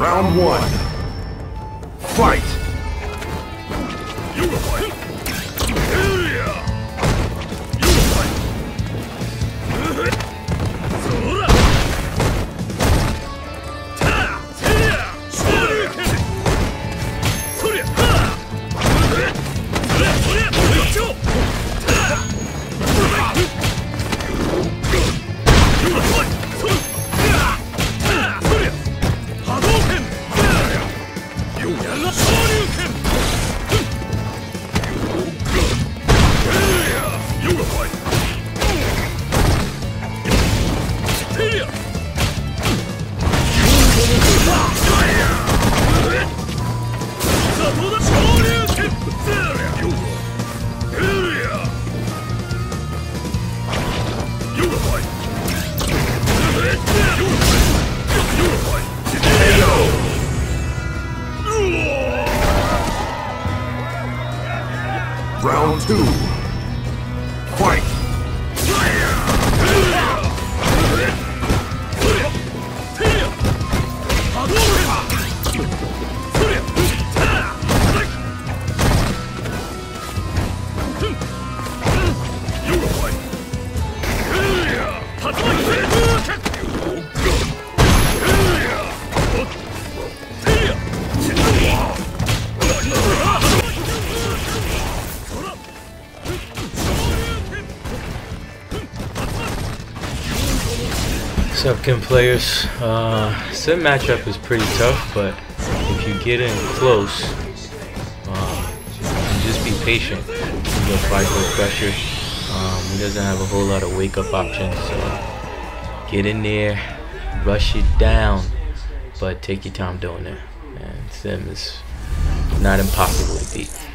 Round one. Fight! You will fight! Round two. Fight! What's up, Kim players? Sim matchup is pretty tough, but if you get in close, just be patient. You'll fight with pressure. He doesn't have a whole lot of wake-up options, so get in there, rush it down, but take your time doing it. And Sim is not impossible to beat.